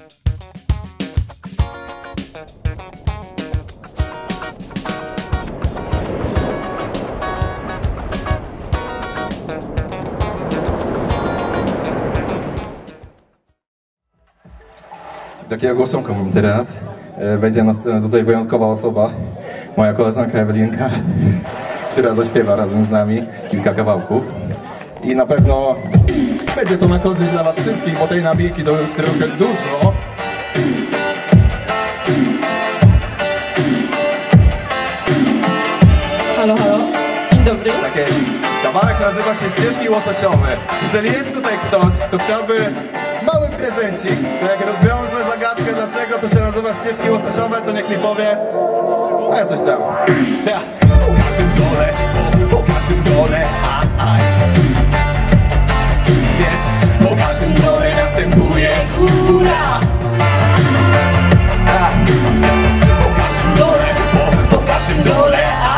Takie ogłoszonko mam teraz. Wejdzie na scenę tutaj wyjątkowa osoba, moja koleżanka Ewelinka, która zaśpiewa razem z nami kilka kawałków. I na pewno będzie to na korzyść dla was wszystkich, bo tej nabijki to jest trochę dużo. Halo, halo. Dzień dobry. Takie kawałek nazywa się Ścieżki łososiowe. Jeżeli jest tutaj ktoś, kto chciałby mały prezencik, to jak rozwiąże zagadkę, dlaczego to się nazywa Ścieżki łososiowe, to niech mi powie, a ja coś tam. Ja. Po każdym dole, po każdym dole, wiesz, po każdym dole następuje góra. Po każdym dole, po każdym dole,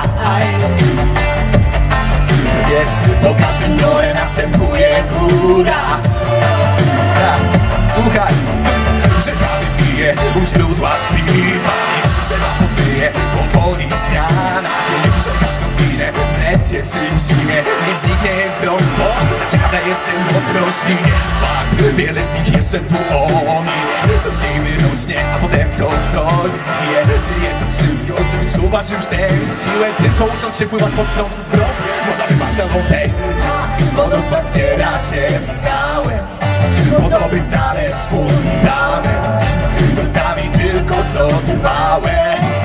wiesz, po każdym dole następuje góra. Słuchaj, rzeka wypije u źródła tkwi pamięć, rzeka podbije powoli z dnia na dzień, że każdą chwilę w lecie czy w zimie nie zniknie prąd, bo ta ciekawa jeszcze moc roślinie. Fakt, wiele z nich jeszcze tu ominie, co z niej wyrośnie, a potem to coś zginie. Czy jedno wszystko, czy wyczuwasz już tę siłę, tylko ucząc się pływać pod prąd przez brok, można wypaść na wodę. Wodospad wdziera się w skałę, po to by znaleźć fundament, zostawi tylko co trwałe,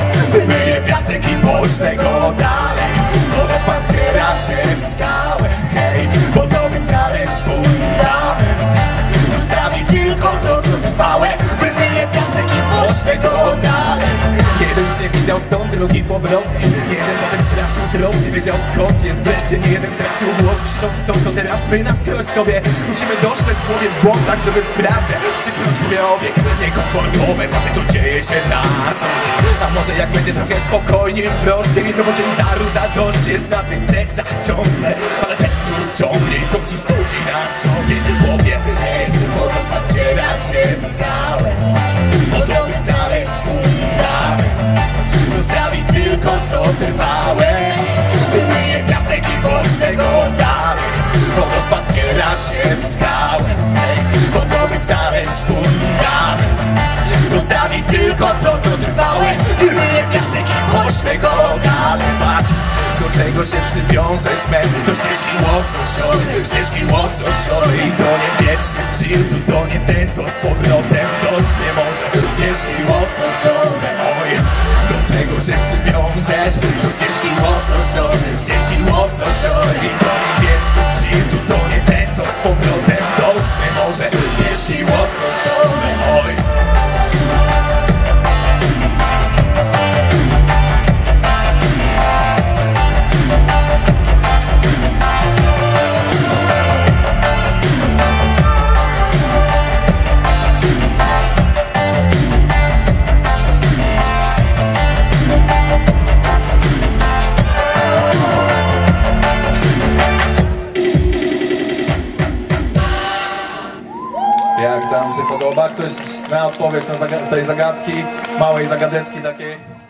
wymyje piasek i pośle go dalej. Wodospad wdziera się w skałę, hej, po to by znaleźć fundament, zostawi tylko to co trwałe, wymyje piasek i pośle go dalej. Jeden się widział stąd, drugi powrotny, jeden potem stracił drobny, wiedział skąd jest wreszcie, nie jeden stracił głos, krzycząc to co teraz my na wskroś sobie. Musimy dostrzec w głowie błąd, tak żeby prawdę przykryć głowie obieg niekomfortowe, patrzeć co dzieje się na co dzień. A może jak będzie trochę spokojnie, prościej, no bo ciężaru za dość jest na twych plecach ciągle, ale ten nurt ciągnie i w końcu studzi na sobie głowie. Hej, wodospad wdziera się w skałę, po to by znaleźć fundament, zostawi tylko co trwałe, wymyje piasek i pośle go dalej. Wodospad wdziera się w skałę, po to by znaleźć fundament, zostawi tylko to co trwałe, wymyje piasek i pośle go dalej. Patrz, do czego się przywiążesz, men, to ścieżki łososiowe, ścieżki łososiowe i to nie wieczny chill, tu to nie ten co z powrotem dojść nie może. Ścieżki łososiowe, oj, do czego się przywiążesz, to ścieżki łososiowe, ścieżki łososiowe i to nie wieczny chill, tu to nie ten co z powrotem dojść nie może. Ścieżki łososiowe, oj. Jak tam się podoba? Ktoś zna odpowiedź na tej zagadki, małej zagadeczki takiej?